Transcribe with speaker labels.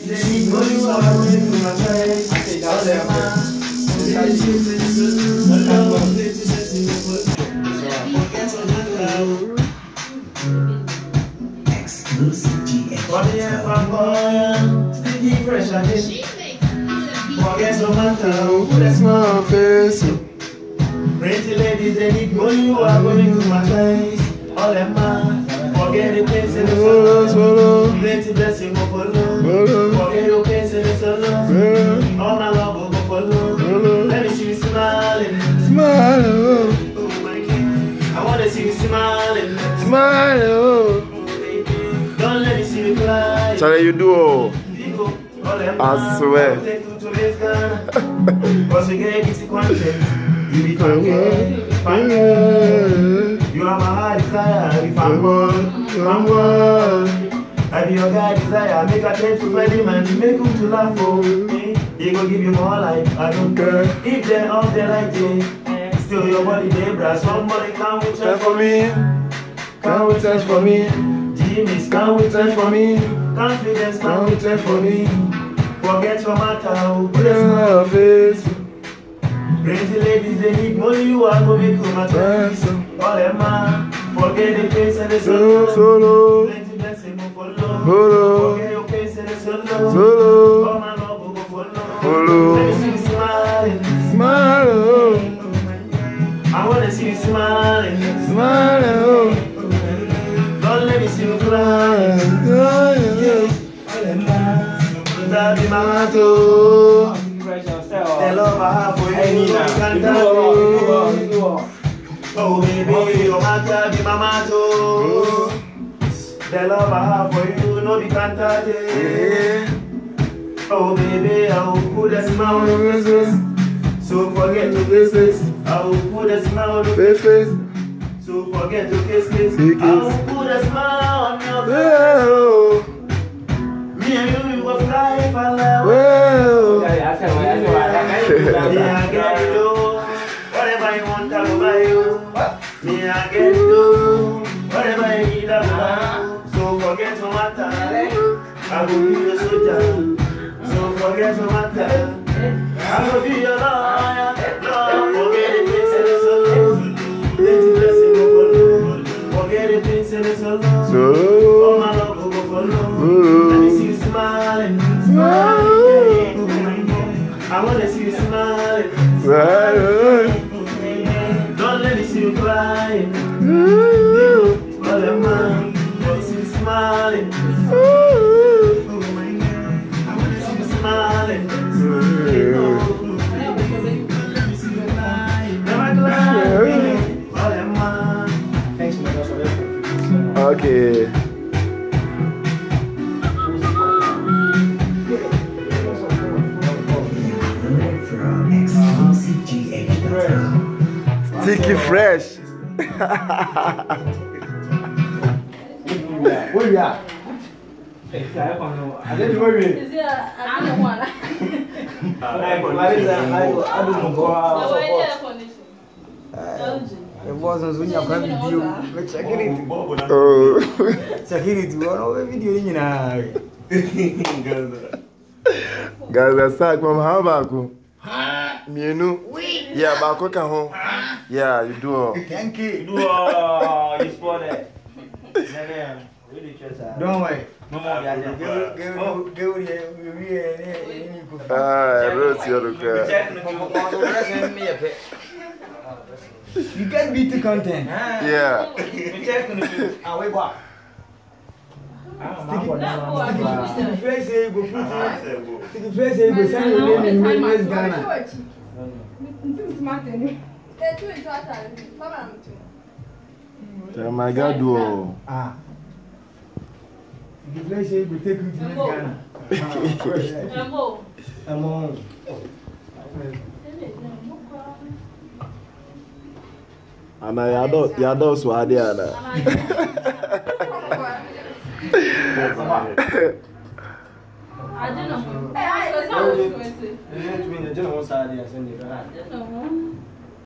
Speaker 1: Exclusive GH.
Speaker 2: Sticky fresh again. Forget no matter who that's my face. Pretty ladies, they need money, you are going to my place. All them man, forget the place in the solo. Plenty blessing go follow. Forget your place in the solo. All my love will go follow. Let me see you smiling.
Speaker 3: Smile,
Speaker 2: Oh my God, I want to see you smiling.
Speaker 3: smile.
Speaker 2: Don't let me see you cry.
Speaker 3: Charlie, you do. I swear.
Speaker 2: Once we get it content, you be fine girl. You are my heart desire. If I'm one, I be your guy desire. Make a change to friendly man, make him to laugh for me. He gon' give you more life. I don't care if they're all there like it. Still your body they brass. Somebody come with time for me.
Speaker 3: Come with us for me.
Speaker 2: Jimmy's come with time for me. Confidence come with time for me. Forget your matter.
Speaker 3: Put a smile on face.
Speaker 2: Pretty ladies, they need money, you are going to my
Speaker 3: Dance.
Speaker 2: all them man, forget the place and the
Speaker 3: Solo.
Speaker 2: Plenty blessing go follow.
Speaker 3: Follow.
Speaker 2: Forget your place and the solo.
Speaker 3: Solo.
Speaker 2: All my love will go follow.
Speaker 3: Follow.
Speaker 2: Let me see you smiling.
Speaker 3: Smile.
Speaker 2: I wanna see you smiling.
Speaker 3: Smile.
Speaker 2: Don't let me see you crying. All them man, that be my motto. The love I have for you, can't tell me. Oh baby, your matter be my motto. The love I have for you, no be can't touch it. Oh baby, I will put a smile on your face. So forget to kiss kiss. I will put a smile on your face. So forget to kiss kiss. I will put a smile on your face. Me and you, we will fly for love. Yeah, I get you. Whatever you want, I will buy you. Me, I get you. Whatever you need, I will buy you. So forget no matter. I will be your soldier. So forget no matter. I will be your lawyer. Lord, forget the things in the soul. Let the blessing go follow. Forget the things in the soul. All my love will go follow. Let me see you smiling. I wanna see you smiling. Don't let me see you crying. All the man, let me see you smiling. I wanna see you smiling. Let me see you crying. Never crying. All the man. Thanks, my God.
Speaker 3: Okay.
Speaker 1: Exclusive GH.
Speaker 3: Sticky fresh.
Speaker 2: Where you at? I didn't worry.
Speaker 4: Is there another one?
Speaker 2: I don't know.
Speaker 5: It wasn't when you have video. Let's check it.
Speaker 3: Oh.
Speaker 5: Check it. One video in
Speaker 3: Guys, let's start from how back? Me, no. Yeah, back. Yeah, you do.
Speaker 5: Thank you.
Speaker 2: You spot it.
Speaker 5: Don't worry.
Speaker 2: No more.
Speaker 3: I wrote your
Speaker 5: You can beat the content.
Speaker 3: Yeah.
Speaker 5: Sticky fresh, you go put it. Sticky fresh, you go send your name in West Ghana.
Speaker 3: My God, do.
Speaker 5: Sticky fresh, you go take you to West Ghana.
Speaker 3: And I don't swear there.
Speaker 4: I don't know.